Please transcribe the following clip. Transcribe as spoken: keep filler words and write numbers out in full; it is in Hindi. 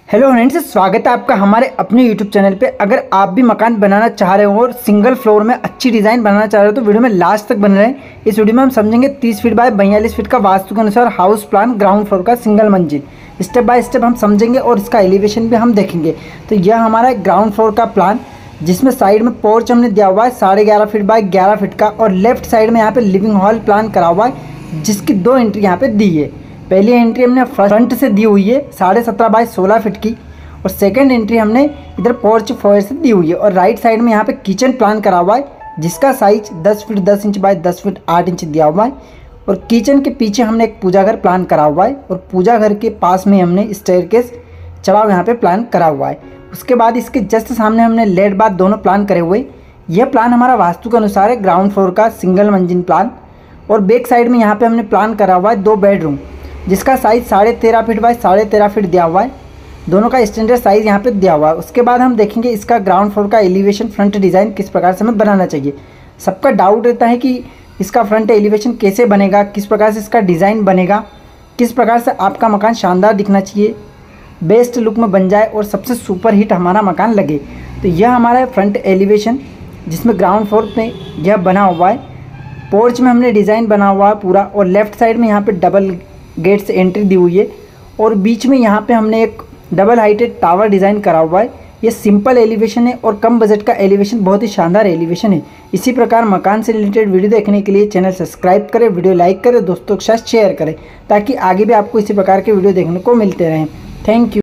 हेलो फ्रेंड्स, स्वागत है आपका हमारे अपने यूट्यूब चैनल पे। अगर आप भी मकान बनाना चाह रहे हो और सिंगल फ्लोर में अच्छी डिज़ाइन बनाना चाह रहे हो तो वीडियो में लास्ट तक बन रहे हैं। इस वीडियो में हम समझेंगे तीस फीट बाय बयालीस फीट का वास्तु के अनुसार हाउस प्लान ग्राउंड फ्लोर का सिंगल मंजिल। स्टेप बाय स्टेप हम समझेंगे और इसका एलिवेशन भी हम देखेंगे। तो यह हमारा ग्राउंड फ्लोर का प्लान, जिसमें साइड में पोर्च हमने दिया हुआ है साढ़े ग्यारह फीट बाय ग्यारह फीट का, और लेफ्ट साइड में यहाँ पे लिविंग हॉल प्लान करा हुआ है, जिसकी दो एंट्री यहाँ पे दी है। पहली एंट्री हमने फ्रंट से दी हुई है साढ़े सत्रह बाय सोलह फीट की, और सेकंड एंट्री हमने इधर पोर्च फ्लोर से दी हुई है। और राइट साइड में यहाँ पे किचन प्लान करा हुआ है, जिसका साइज दस फीट दस इंच बाय दस फीट आठ इंच दिया हुआ है। और किचन के पीछे हमने एक पूजा घर प्लान करा हुआ है, और पूजा घर के पास में हमने स्टेयरकेस चढ़ाव यहाँ पे प्लान करा हुआ है। उसके बाद इसके जस्ट सामने हमने लेट बाथ दोनों प्लान करे हुए। यह प्लान हमारा वास्तु के अनुसार है ग्राउंड फ्लोर का सिंगल मंजिल प्लान। और बैक साइड में यहाँ पे हमने प्लान करा हुआ है दो बेडरूम, जिसका साइज साढ़े तेरह फीट बाय साढ़े तेरह फीट दिया हुआ है। दोनों का स्टैंडर्ड साइज़ यहाँ पे दिया हुआ है। उसके बाद हम देखेंगे इसका ग्राउंड फ्लोर का एलिवेशन फ्रंट डिज़ाइन किस प्रकार से हमें बनाना चाहिए। सबका डाउट रहता है कि इसका फ्रंट एलिवेशन कैसे बनेगा, किस प्रकार से इसका डिज़ाइन बनेगा, किस प्रकार से आपका मकान शानदार दिखना चाहिए, बेस्ट लुक में बन जाए और सबसे सुपर हिट हमारा मकान लगे। तो यह हमारा फ्रंट एलिवेशन, जिसमें ग्राउंड फ्लोर में यह बना हुआ है। पोर्च में हमने डिज़ाइन बना हुआ है पूरा, और लेफ़्ट साइड में यहाँ पर डबल गेट से एंट्री दी हुई है, और बीच में यहाँ पर हमने एक डबल हाइटेड टावर डिज़ाइन करा हुआ है। ये सिंपल एलिवेशन है और कम बजट का एलिवेशन, बहुत ही शानदार एलिवेशन है। इसी प्रकार मकान से रिलेटेड वीडियो देखने के लिए चैनल सब्सक्राइब करें, वीडियो लाइक करें, दोस्तों के साथ शेयर करें, ताकि आगे भी आपको इसी प्रकार के वीडियो देखने को मिलते रहें। Thank you.